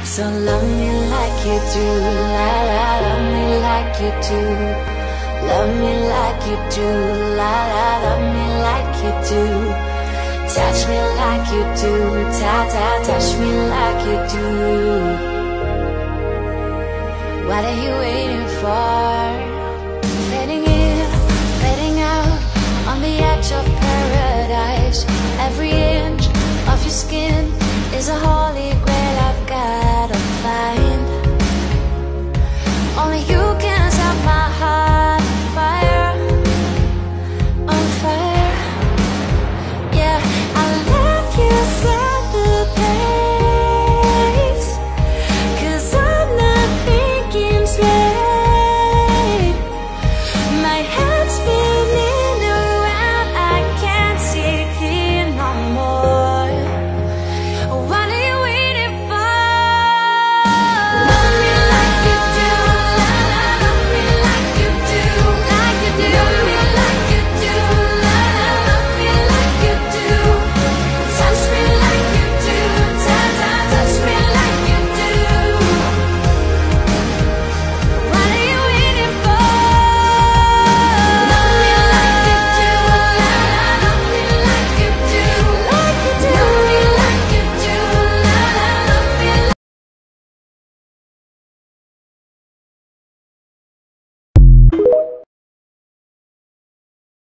So love me like you do, la la, love me like you do. Love me like you do, la la, love me like you do. Touch me like you do, ta ta, touch me like you do. What are you waiting for? Fading in, fading out, on the edge of paradise. Every inch of your skin is a holy grail.